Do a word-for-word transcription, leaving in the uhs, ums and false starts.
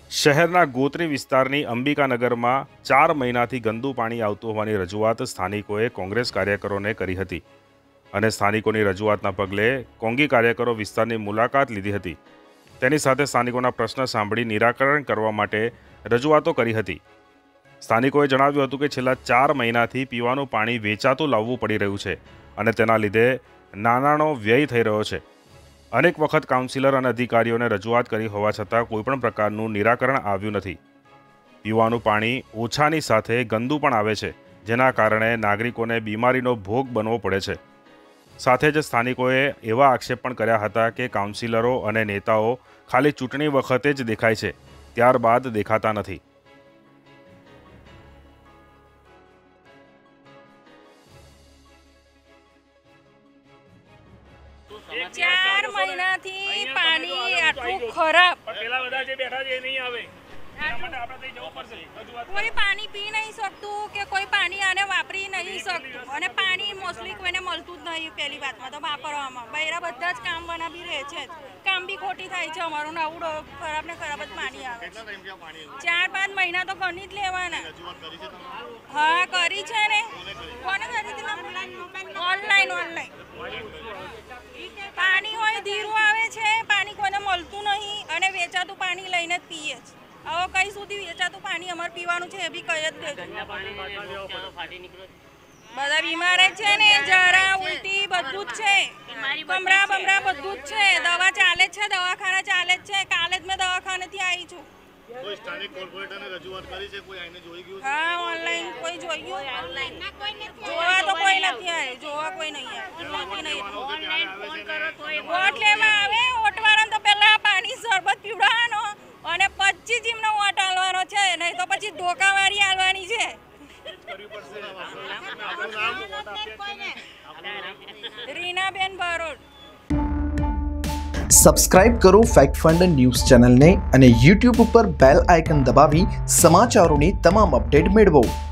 શહેરના ગોત્રી વિસ્તારની અંબિકાનગરમાં ચાર મહિનાથી ગંદુ પાણી આવતું હોવાની રજૂઆત સ્થાનિકોએ કોંગ્રેસ કાર્યકરોને કરી હતી અને સ્થાનિકોની રજૂઆતના પગલે કોંગી કાર્યકરો વિસ્તારની મુલાકાત લીધી હતી। તેની સાથે સ્થાનિકોના પ્રશ્ન સાંભળી નિરાકરણ કરવા માટે રજૂઆતો કરી હતી। સ્થાનિકોએ જણાવ્યું હતું કે છેલ્લા ચાર મહિનાથી પીવાનું પાણી વેચાતું લાવવું પડી રહ્યું છે અને તેના લીધે નાણાંનો વ્યય થઈ રહ્યો છે। अनेक वखत काउंसिलर और अधिकारीओं ने रजूआत करी होवा छतां कोईपण प्रकारनुं निराकरण आव्युं नथी। पीवानुं पाणी ओछानी साथे गंदू पण आवे छे, जेना कारणे नागरिकोने बीमारीनो भोग बनवो पड़े छे। साथे ज स्थानिकोए एवा आक्षेप पण कर्या हता के काउंसिलरो अने नेताओ खाली चूंटणी वखते ज देखाय छे, त्यारबाद देखाता नथी। चार महीना थी पानी आटलू खराब कोई पानी पी नहीं सकतु के कोई पानी आने वापरी नहीं सकतु અને પાણી મોસ્ટલી કોઈને મળતું જ નહીં। પહેલી વાતમાં તો વાપરવામાં બૈરા બધા જ કામ બના બી રહે છે, કામ બી ખોટી થાય છે। અમારું નવું ખરાબ ને ખરાબ જ પાણી આવે। ચાર પાંચ મહિના તો ગણી જ લેવાના। હા કરી છે ને, કોને કરી હતી? ઓનલાઈન ઓનલાઈન પાણી હોય ધીરું આવે છે, પાણી કોઈને મળતું નહીં અને વેચાતું પાણી લઈને જ પીએ છે। હવે કઈ સુધી વેચાતું પાણી અમારે પીવાનું છે એ બી કઈ જ દેજો। બધા બીમાર જ છે ને, જરા ઉલટી બધું જ છે, કમરા બમરા બધું જ છે। દવા ચાલે જ છે, દવાખાના ચાલે જ છે। કાલે જ મેં દવાખાનેથી આવી છું। કોઈ સ્થાનિક કોર્પોરેટરને રજૂઆત કરી છે? કોઈ આઈને જોઈ ગયું? હા ઓનલાઈન કોઈ જોઈ ગયું? ઓનલાઈન ના કોઈ નથી જોવા, તો કોઈ નથી આવે જોવા, કોઈ નહીં આવે। ઓનલાઈન ફોન કરો તોય વોટ લેવા આવે। વોટવાળાને તો પહેલા પાણી શરબત પીવડાવવાનો અને પછી જ એમને વોટ આલવાનો છે, નહીં તો પછી ધોકાવારી આલવાની છે। રીનાબેન બરોડ। सब्सक्राइब करो फैक्ट फंड न्यूज़ चैनल ने અને YouTube पर बेल आइकन दबावी समाचारों ની તમામ અપડેટ મેળવો।